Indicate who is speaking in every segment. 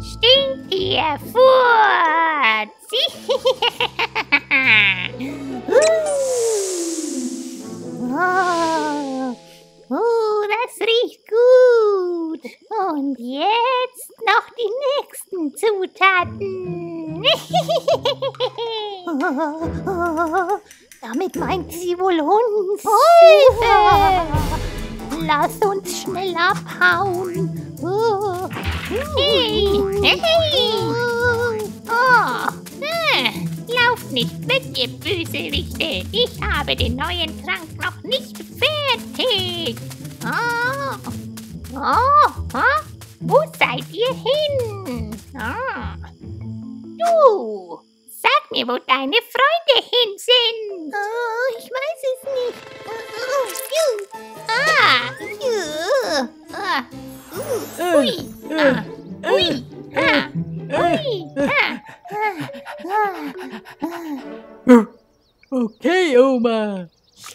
Speaker 1: Stinkt ihr fort! Das riecht gut. Und jetzt noch die nächsten Zutaten. Damit meint sie wohl uns. Hilfe! Lass uns schnell abhauen. Hey! Lauft nicht weg, ihr Bösewichte. Ich habe den neuen Trank noch nicht fertig. Wo seid ihr hin? Du! Sag mir, wo deine Freunde hin sind. Ich weiß es nicht.
Speaker 2: Okay, Oma.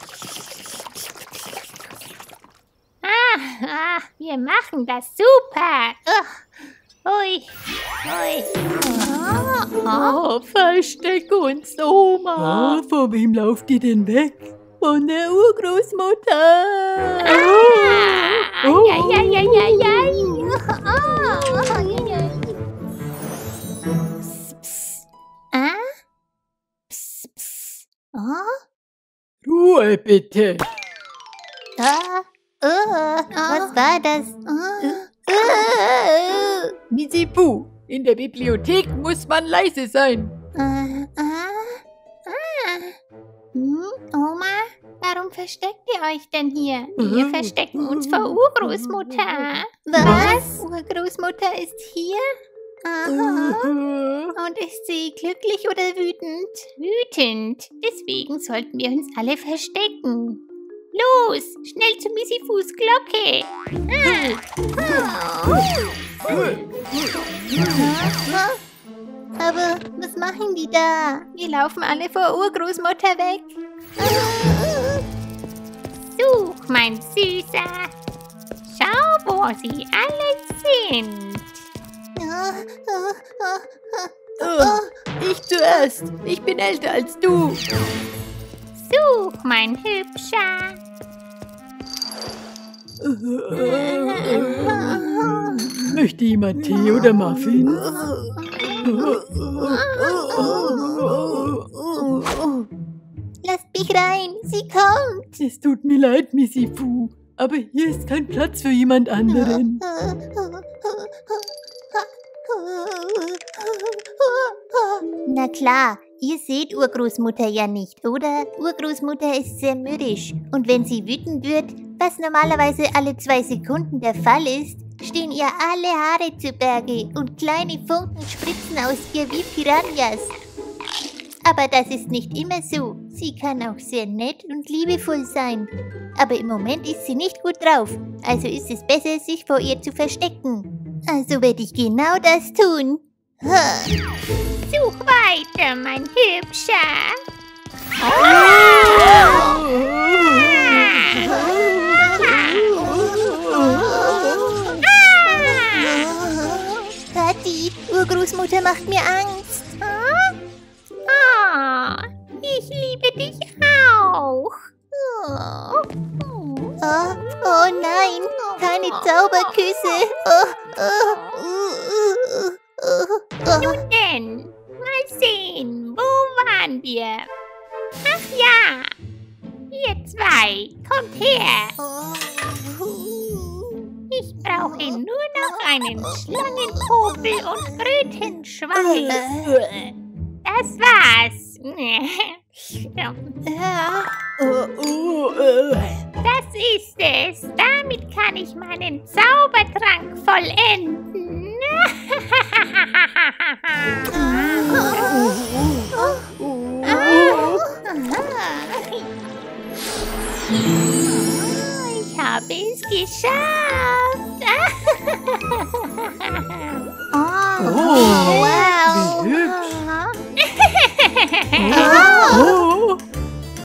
Speaker 1: Wir machen das super.
Speaker 2: Versteck uns, Oma. Vor wem lauft ihr denn weg? Von der Urgroßmutter. Ruhe bitte.
Speaker 1: Was war das?
Speaker 2: Misifu, in der Bibliothek muss man leise sein.
Speaker 1: Oma, warum versteckt ihr euch denn hier? Wir verstecken uns vor Urgroßmutter. Was? Urgroßmutter ist hier? Und ist sie glücklich oder wütend? Wütend. Deswegen sollten wir uns alle verstecken. Los, schnell zu Misifus Glocke. Aber was machen die da? Wir laufen alle vor Urgroßmutter weg. Such, mein Süßer. Schau, wo sie alle sind.
Speaker 2: Ich zuerst. Ich bin älter als du.
Speaker 1: Such, mein Hübscher.
Speaker 2: Möchte jemand Tee oder Muffin?
Speaker 1: Lasst mich rein, sie kommt.
Speaker 2: Es tut mir leid, Misifu, aber hier ist kein Platz für jemand anderen.
Speaker 1: Na klar, ihr seht Urgroßmutter ja nicht, oder? Urgroßmutter ist sehr mürrisch. Und wenn sie wütend wird, was normalerweise alle 2 Sekunden der Fall ist, stehen ihr alle Haare zu Berge und kleine Funken spritzen aus ihr wie Piranhas. Aber das ist nicht immer so. Sie kann auch sehr nett und liebevoll sein. Aber im Moment ist sie nicht gut drauf. Also ist es besser, sich vor ihr zu verstecken. Also werde ich genau das tun. Such weiter, mein Hübscher. Tatty, Urgroßmutter macht mir Angst. Ich liebe dich auch. Oh nein, keine Zauberküsse. Nun denn, mal sehen, wo waren wir? Ach ja, ihr 2, kommt her. Ich brauche nur noch einen Schlangenpopel und Krötenschweif. Das war's. Das ist es. Damit kann ich meinen Zaubertrank vollenden. Ich habe es geschafft. Wow.
Speaker 2: Wie hübsch.